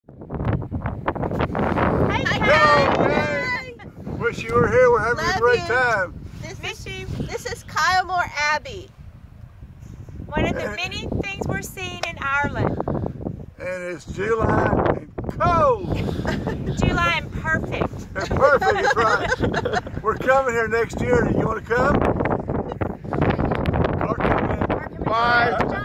Hey, Kane! Wish you were here. We're having a great time. This is Kylemore Abbey. One of the many things we're seeing in Ireland. And it's July and cold. July and perfect. And perfect, right. We're coming here next year. Do you want to come? Bye.